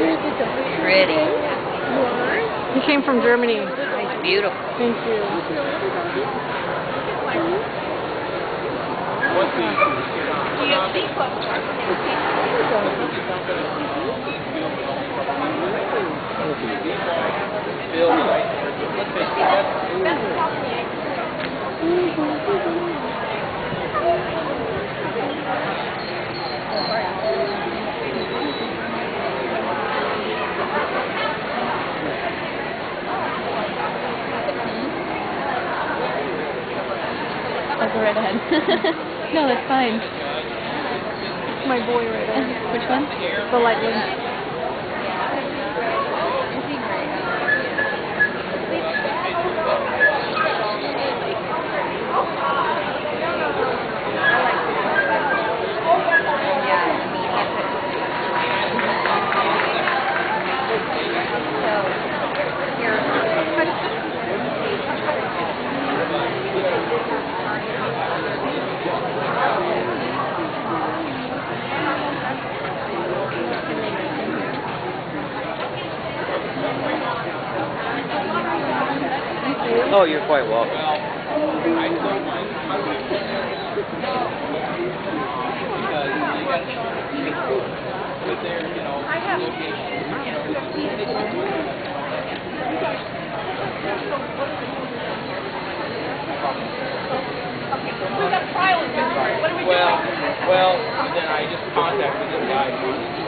Pretty. He came from Germany. It's beautiful. Thank you. I'll go right ahead. No, that's fine. It's my boy right there. Which one? The light one. Oh, you're quite welcome. Well, then I just contacted this guy.